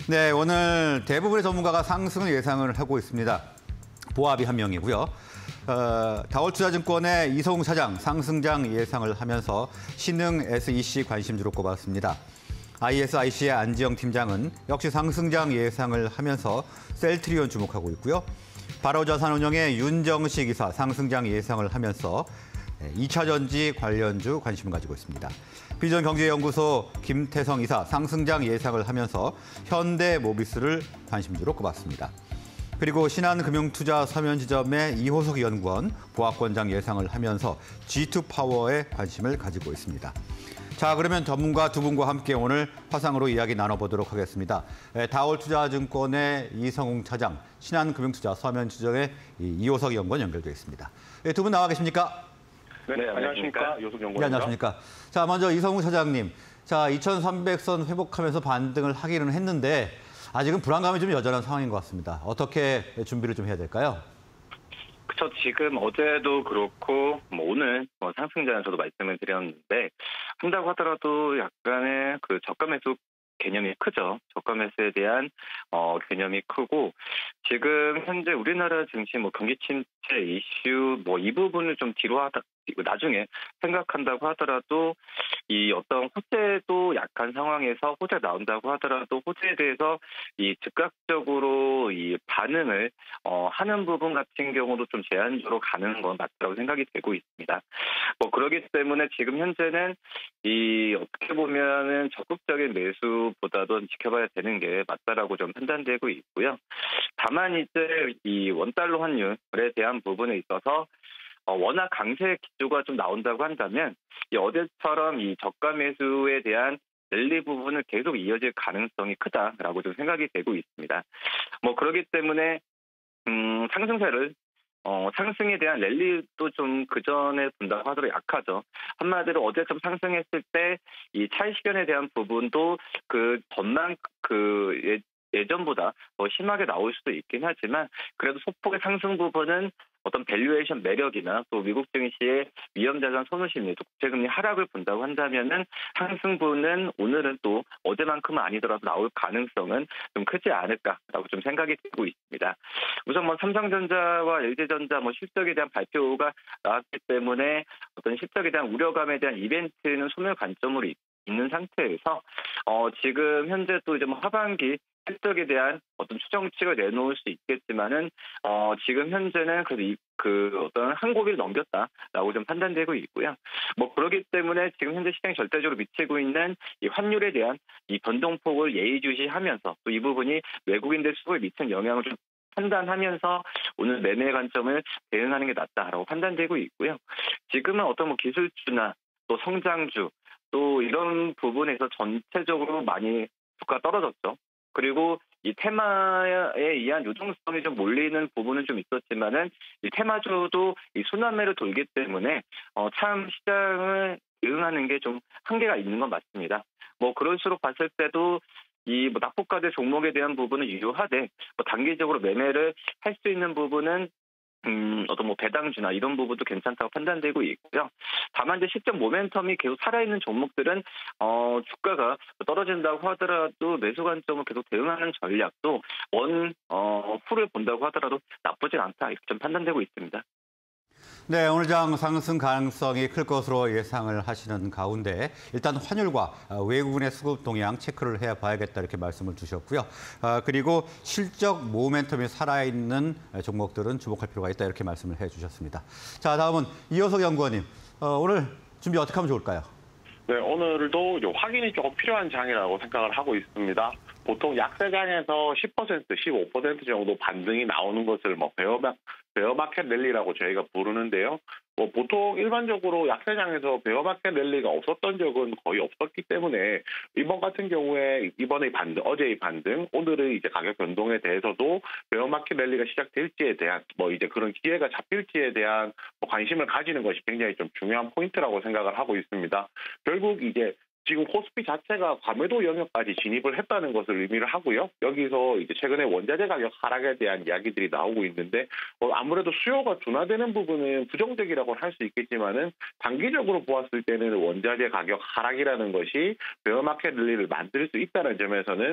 네, 오늘 대부분의 전문가가 상승을 예상을 하고 있습니다. 보합이 한 명이고요. 다올투자증권의 이성웅 차장 상승장 예상을 하면서 신흥 SEC 관심주로 꼽았습니다. ISIC의 안지영 팀장은 역시 상승장 예상을 하면서 셀트리온 주목하고 있고요. 바로자산운용의 윤정식 이사 상승장 예상을 하면서 2차전지 관련주 관심을 가지고 있습니다. 비전경제연구소 김태성 이사 상승장 예상을 하면서 현대모비스를 관심주로 꼽았습니다. 그리고 신한금융투자 서면지점의 이호석 연구원 보합권장 예상을 하면서 G2파워에 관심을 가지고 있습니다. 자, 그러면 전문가 두 분과 함께 오늘 화상으로 이야기 나눠보도록 하겠습니다. 다올투자증권의 이성웅 차장, 신한금융투자 서면지점의 이호석 연구원 연결되어 있습니다. 두 분 나와 계십니까? 네, 안녕하십니까. 이호석 연구원입니다. 네, 안녕하십니까. 자, 먼저 이성웅 차장님. 자, 2300선 회복하면서 반등을 하기는 했는데 아직은 불안감이 좀 여전한 상황인 것 같습니다. 어떻게 준비를 좀 해야 될까요? 그렇죠. 지금 어제도 그렇고 오늘 상승장을 저도 말씀을 드렸는데 한다고 하더라도 약간의 그 저가 매수 개념이 크죠. 저가 매수에 대한 개념이 크고 지금 현재 우리나라 증시 경기 침체 이슈 이 부분을 좀 뒤로 하다 나중에 생각한다고 하더라도 이 어떤 호재도 약한 상황에서 호재 나온다고 하더라도 호재에 대해서 이 즉각적으로 이 반응을 하는 부분 같은 경우도 좀 제한적으로 가는 건 맞다고 생각이 되고 있습니다. 그러기 때문에 지금 현재는 이 어떻게 보면은 적극적인 매수보다도 지켜봐야 되는 게 맞다라고 좀 판단되고 있고요. 다만 이제 이 원달러 환율에 대한 부분에 있어서 워낙 강세 기조가 좀 나온다고 한다면 이 어제처럼 이 저가 매수에 대한 랠리 부분을 계속 이어질 가능성이 크다라고 좀 생각이 되고 있습니다. 그렇기 때문에 상승세를 상승에 대한 랠리도 좀 그전에 본다고 하더라도 약하죠. 한마디로 어제 좀 상승했을 때 이 차익실현에 대한 부분도 그 전망 예전보다 심하게 나올 수도 있긴 하지만 그래도 소폭의 상승 부분은 어떤 밸류에이션 매력이나 또 미국 증시의 위험자산 선호 심리, 또 국채금리 하락을 본다고 한다면은 상승분은 오늘은 또 어제만큼은 아니더라도 나올 가능성은 좀 크지 않을까라고 좀 생각이 되고 있습니다. 우선 삼성전자와 LG전자 실적에 대한 발표가 나왔기 때문에 어떤 실적에 대한 우려감에 대한 이벤트는 소멸 관점으로 있는 상태에서 지금 현재 또 이제 하반기 실적에 대한 어떤 추정치를 내놓을 수 있겠지만은 지금 현재는 그래도 그 어떤 한 고비를 넘겼다라고 좀 판단되고 있고요. 그렇기 때문에 지금 현재 시장이 절대적으로 미치고 있는 이 환율에 대한 이 변동폭을 예의주시하면서 또 이 부분이 외국인들 수급에 미치는 영향을 좀 판단하면서 오늘 매매 관점을 대응하는 게 낫다라고 판단되고 있고요. 지금은 어떤 기술주나 또 성장주 또 이런 부분에서 전체적으로 많이 주가가 떨어졌죠. 그리고 이 테마에 의한 유동성이 좀 몰리는 부분은 좀 있었지만은 이 테마주도 이 순환매를 돌기 때문에 참 시장을 대응하는 게 좀 한계가 있는 건 맞습니다. 그럴수록 봤을 때도 이 낙폭과대 종목에 대한 부분은 유효하되 단기적으로 매매를 할 수 있는 부분은 어떤 배당주나 이런 부분도 괜찮다고 판단되고 있고요. 다만 이제 시점 모멘텀이 계속 살아있는 종목들은 주가가 떨어진다고 하더라도 매수 관점을 계속 대응하는 전략도 후를 본다고 하더라도 나쁘진 않다 이렇게 좀 판단되고 있습니다. 네, 오늘 장 상승 가능성이 클 것으로 예상을 하시는 가운데 일단 환율과 외국인의 수급 동향 체크를 해봐야겠다 이렇게 말씀을 주셨고요. 그리고 실적 모멘텀이 살아있는 종목들은 주목할 필요가 있다 이렇게 말씀을 해주셨습니다. 자, 다음은 이호석 연구원님. 오늘 준비 어떻게 하면 좋을까요? 네, 오늘도 확인이 조금 필요한 장이라고 생각을 하고 있습니다. 보통 약세장에서 10%, 15% 정도 반등이 나오는 것을 베어마켓 랠리라고 저희가 부르는데요. 보통 일반적으로 약세장에서 베어마켓 랠리가 없었던 적은 거의 없었기 때문에 이번 같은 경우에 이번의 반등, 어제의 반등, 오늘의 이제 가격 변동에 대해서도 베어마켓 랠리가 시작될지에 대한 이제 그런 기회가 잡힐지에 대한 관심을 가지는 것이 굉장히 좀 중요한 포인트라고 생각을 하고 있습니다. 결국 이제 지금 코스피 자체가 과매도 영역까지 진입을 했다는 것을 의미를 하고요. 여기서 이제 최근에 원자재 가격 하락에 대한 이야기들이 나오고 있는데 아무래도 수요가 둔화되는 부분은 부정적이라고 할 수 있겠지만은 단기적으로 보았을 때는 원자재 가격 하락이라는 것이 베어마켓 랠리를 만들 수 있다는 점에서는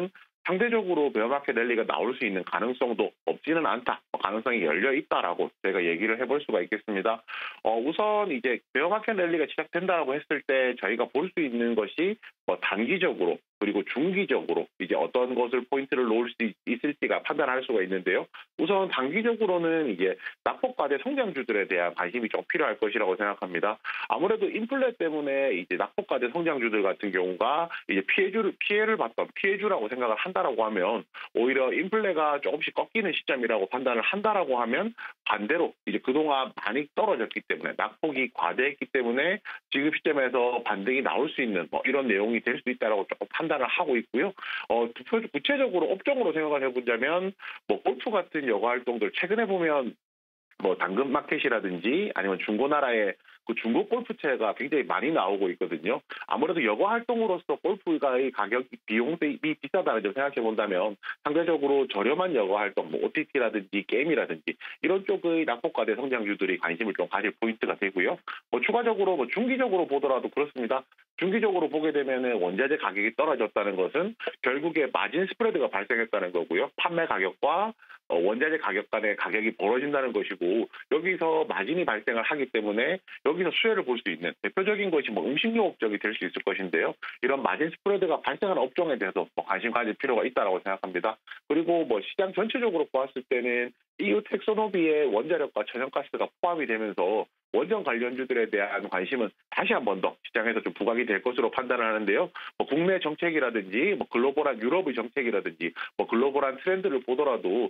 상대적으로 베어마켓 랠리가 나올 수 있는 가능성도 없지는 않다. 가능성이 열려 있다라고 제가 얘기를 해볼 수가 있겠습니다. 우선 이제 베어마켓 랠리가 시작된다고 했을 때 저희가 볼 수 있는 것이 단기적으로 그리고 중기적으로 이제 어떤 것을 포인트를 놓을 수 있을지가 판단할 수가 있는데요. 우선 단기적으로는 이제 낙폭과대 성장주들에 대한 관심이 좀 필요할 것이라고 생각합니다. 아무래도 인플레 때문에 이제 낙폭과대 성장주들 같은 경우가 이제 피해를 봤던 피해주라고 생각을 한다라고 하면 오히려 인플레가 조금씩 꺾이는 시점이라고 판단을 한다라고 하면 반대로 이제 그동안 많이 떨어졌기 때문에 낙폭이 과대했기 때문에 지금 시점에서 반등이 나올 수 있는 이런 내용이 될 수 있다라고 조금 판단을 하고 있고요. 구체적으로 업종으로 생각을 해보자면 골프 같은 여가 활동들 최근에 보면 당근마켓이라든지 아니면 중고나라의 그 중고 골프채가 굉장히 많이 나오고 있거든요. 아무래도 여가 활동으로서 골프가의 가격, 비용 대비 비싸다는 점 생각해 본다면 상대적으로 저렴한 여가 활동, OTT라든지 게임이라든지 이런 쪽의 낙폭과대 성장주들이 관심을 좀 가질 포인트가 되고요. 추가적으로 중기적으로 보더라도 그렇습니다. 중기적으로 보게 되면 원자재 가격이 떨어졌다는 것은 결국에 마진 스프레드가 발생했다는 거고요. 판매 가격과 원자재 가격 간의 가격이 벌어진다는 것이고 여기서 마진이 발생을 하기 때문에 여기서 수혜를 볼 수 있는 대표적인 것이 음식료 업종이 될 수 있을 것인데요. 이런 마진 스프레드가 발생하는 업종에 대해서 관심 가질 필요가 있다고 생각합니다. 그리고 시장 전체적으로 보았을 때는 EU 텍소노미에 원자력과 천연가스가 포함이 되면서 원전 관련주들에 대한 관심은 다시 한 번 더 시장에서 좀 부각이 될 것으로 판단을 하는데요. 국내 정책이라든지 글로벌한 유럽의 정책이라든지 글로벌한 트렌드를 보더라도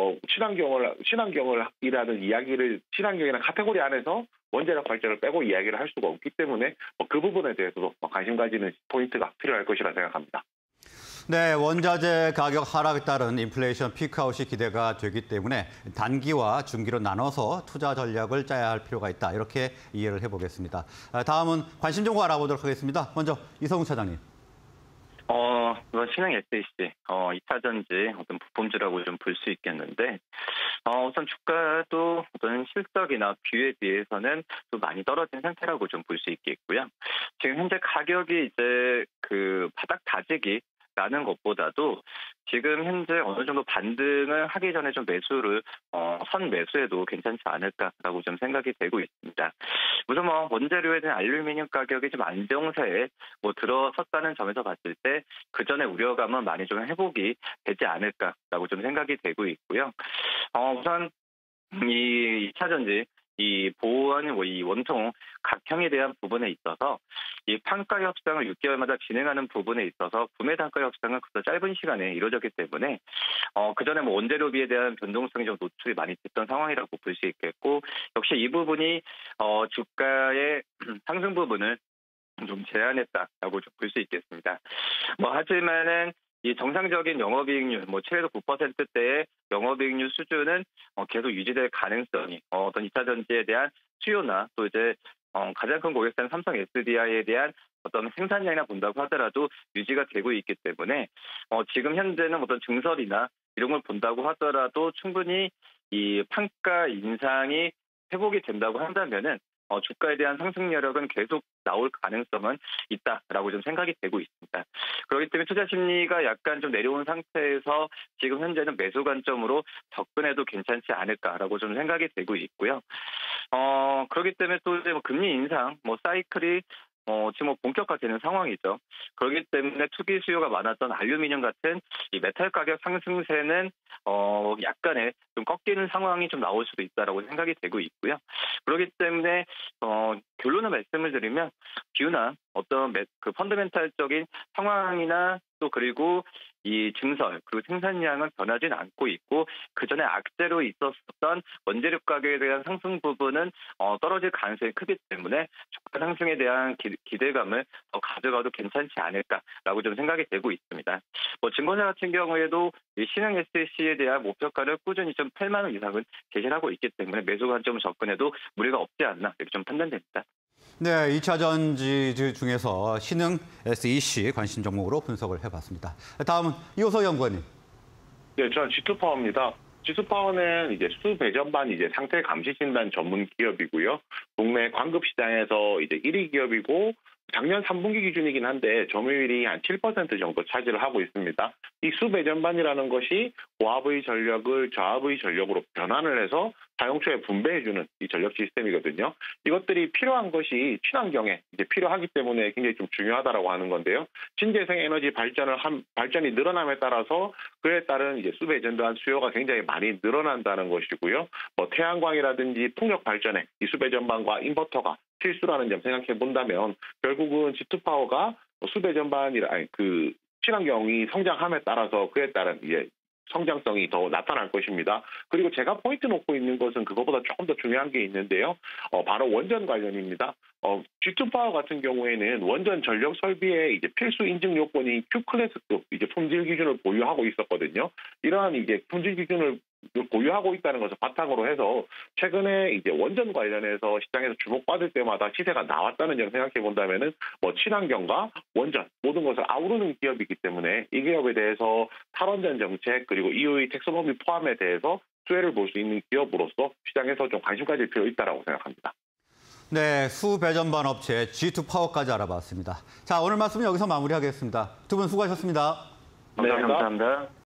친환경이라는 이야기를 친환경이라는 카테고리 안에서 원자력 발전을 빼고 이야기를 할 수가 없기 때문에 그 부분에 대해서도 관심 가지는 포인트가 필요할 것이라 생각합니다. 네, 원자재 가격 하락에 따른 인플레이션 피크아웃이 기대가 되기 때문에 단기와 중기로 나눠서 투자 전략을 짜야 할 필요가 있다. 이렇게 이해를 해보겠습니다. 다음은 관심 정보 알아보도록 하겠습니다. 먼저 이성훈 차장님. 우선 신흥 SEC, 2차 전지 어떤 부품주라고 좀 볼 수 있겠는데, 우선 주가도 어떤 실적이나 뷰에 비해서는 좀 많이 떨어진 상태라고 좀 볼 수 있겠고요. 지금 현재 가격이 이제 그 바닥 다지기라는 것보다도 지금 현재 어느 정도 반등을 하기 전에 좀 매수를 선 매수해도 괜찮지 않을까라고 좀 생각이 되고 있습니다. 우선 원재료에 대한 알루미늄 가격이 좀 안정세에 들어섰다는 점에서 봤을 때 그 전에 우려감은 많이 좀 회복이 되지 않을까라고 좀 생각이 되고 있고요. 우선 이 2차 전지 이 보호하는 이 원통 각형에 대한 부분에 있어서 이 판가 협상을 6개월마다 진행하는 부분에 있어서 구매 단가 협상은 그저 짧은 시간에 이루어졌기 때문에 그 전에 원재료비에 대한 변동성이 좀 노출이 많이 됐던 상황이라고 볼 수 있겠고 역시 이 부분이 주가의 상승 부분을 좀 제한했다라고 좀 볼 수 있겠습니다. 하지만은 이 정상적인 영업이익률, 최소 9%대의 영업이익률 수준은 계속 유지될 가능성이 어떤 2차 전지에 대한 수요나 또 이제 가장 큰 고객사는 삼성 SDI에 대한 어떤 생산량이나 본다고 하더라도 유지가 되고 있기 때문에 지금 현재는 어떤 증설이나 이런 걸 본다고 하더라도 충분히 이 판가 인상이 회복이 된다고 한다면은 주가에 대한 상승 여력은 계속 나올 가능성은 있다라고 좀 생각이 되고 있습니다. 그렇기 때문에 투자 심리가 약간 좀 내려온 상태에서 지금 현재는 매수 관점으로 접근해도 괜찮지 않을까라고 좀 생각이 되고 있고요. 그렇기 때문에 또 이제 금리 인상, 사이클이 지금 본격화되는 상황이죠. 그렇기 때문에 투기 수요가 많았던 알루미늄 같은 이 메탈 가격 상승세는 약간의 좀 꺾이는 상황이 좀 나올 수도 있다라고 생각이 되고 있고요. 그렇기 때문에 결론을 말씀을 드리면 뷰나 어떤 그 펀더멘탈적인 상황이나 또 그리고 이 증설 그리고 생산량은 변하지는 않고 있고 그 전에 악재로 있었던 원재료 가격에 대한 상승 부분은 떨어질 가능성이 크기 때문에 주가 상승에 대한 기대감을 더 가져가도 괜찮지 않을까라고 좀 생각이 되고 있습니다. 증권사 같은 경우에도 이 신흥 SEC에 대한 목표가를 꾸준히 좀 8만 원 이상은 제시하고 있기 때문에 매수 관점을 접근해도 무리가 없지 않나 이렇게 좀 판단됩니다. 네, 2차 전지 중에서 신흥 SEC 관심 종목으로 분석을 해봤습니다. 다음은 이호석 연구원님. 네, 저는 G2파워입니다. G2파워는 이제 수배전반 상태 감시 진단 전문 기업이고요. 국내 광급 시장에서 1위 기업이고 작년 3분기 기준이긴 한데 점유율이 한 7% 정도 차지를 하고 있습니다. 이 수배전반이라는 것이 고압의 전력을 저압의 전력으로 변환을 해서 사용처에 분배해주는 이 전력 시스템이거든요. 이것들이 필요한 것이 친환경에 이제 필요하기 때문에 굉장히 좀 중요하다라고 하는 건데요. 신재생 에너지 발전이 늘어남에 따라서 그에 따른 이제 수배전반 수요가 굉장히 많이 늘어난다는 것이고요. 뭐 태양광이라든지 풍력 발전에 이 수배전반과 인버터가 필수라는 점 생각해 본다면 결국은 G2파워가 그 친환경이 성장함에 따라서 그에 따른 이제 성장성이 더 나타날 것입니다. 그리고 제가 포인트 놓고 있는 것은 그것보다 조금 더 중요한 게 있는데요. 바로 원전 관련입니다. G2파워 같은 경우에는 원전 전력 설비의 이제 필수 인증 요건이 Q클래스급 이제 품질 기준을 보유하고 있었거든요. 이러한 이제 품질 기준을 보유하고 있다는 것을 바탕으로 해서 최근에 이제 원전 관련해서 시장에서 주목받을 때마다 시세가 나왔다는 점 생각해 본다면은 뭐 친환경과 원전 모든 것을 아우르는 기업이기 때문에 이 기업에 대해서 탈원전 정책 그리고 EU의 텍소노미 포함에 대해서 수혜를 볼 수 있는 기업으로서 시장에서 좀 관심 가질 필요 있다라고 생각합니다. 네, 수배전반 업체 G2파워까지 알아봤습니다. 자, 오늘 말씀 여기서 마무리하겠습니다. 두 분 수고하셨습니다. 네, 감사합니다.